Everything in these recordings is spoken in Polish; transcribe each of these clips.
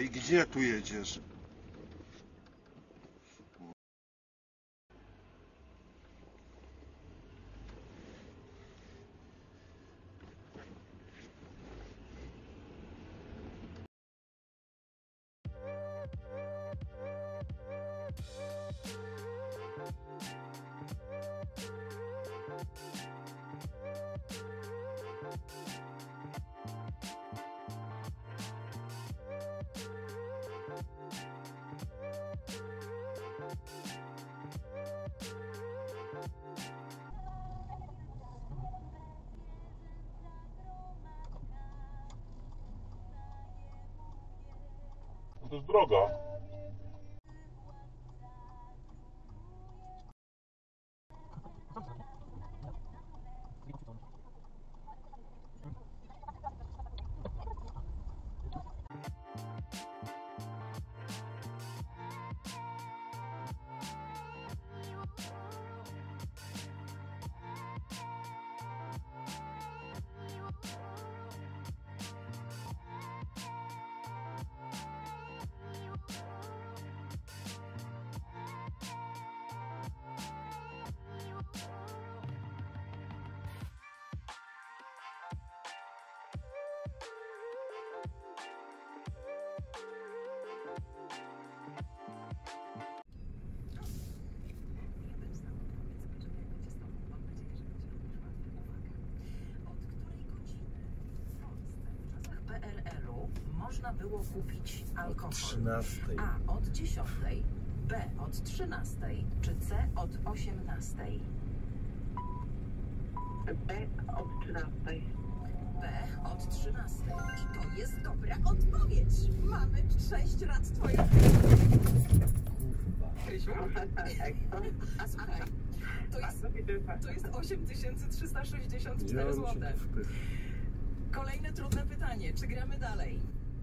I gdzie tu jedziesz? To jest droga. PRL-u można było kupić alkohol. Od 13. A od 10, B od 13, czy C od 18? B od 13. B od 13. I to jest dobra odpowiedź. Mamy 6 lat twojej. A słuchaj, to jest 8364 zł. Kolejne trudne pytanie. Czy gramy dalej?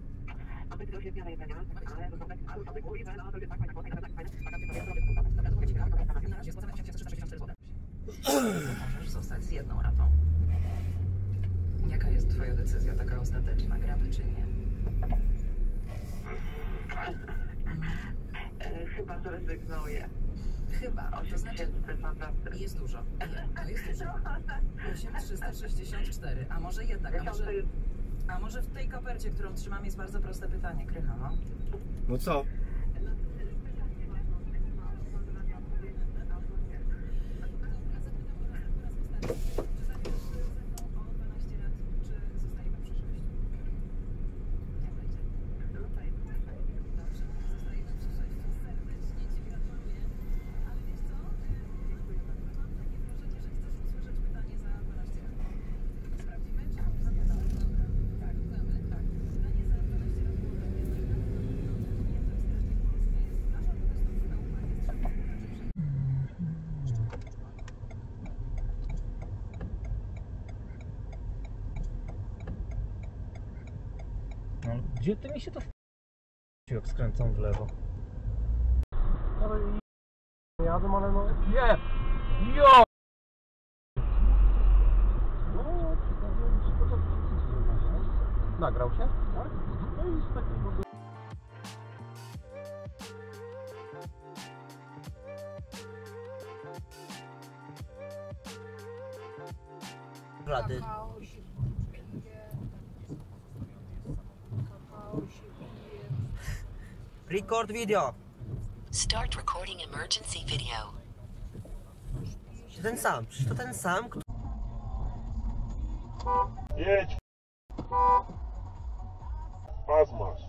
Na razie spłacamy 8364 zł. Możesz zostać z jedną ratą. Jaka jest twoja decyzja, taka ostateczna? Gramy czy nie? Chyba zrezygnuję. Chyba. To znaczy, jest dużo. To jest dużo. 8364. A może jednak? A może w tej kopercie, którą trzymam, jest bardzo proste pytanie, Krycha, no? No co? No, gdzie ty mi się to jak skręcam w lewo? Jadę, ale no... Nie! Jo! Nagrał się? Tak? No i z takiego... Rady. Record video. Start recording emergency video. Ten sam, przecież to ten sam, Jedź. Pas masz.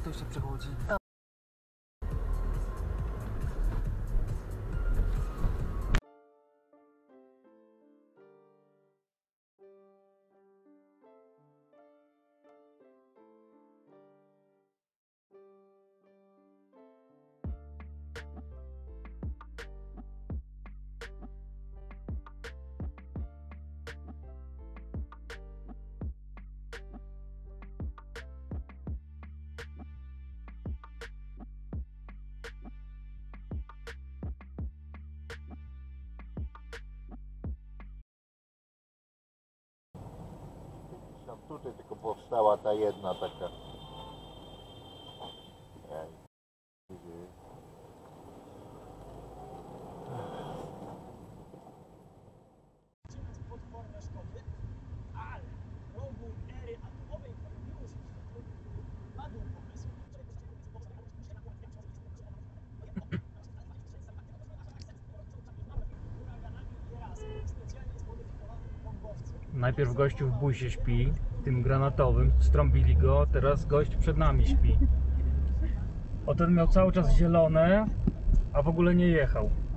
ktoś się przechodzi. Tam tutaj tylko powstała ta jedna taka. Najpierw gościu w busie śpi, tym granatowym, strąbili go, teraz gość przed nami śpi. O, ten miał cały czas zielone, a w ogóle nie jechał.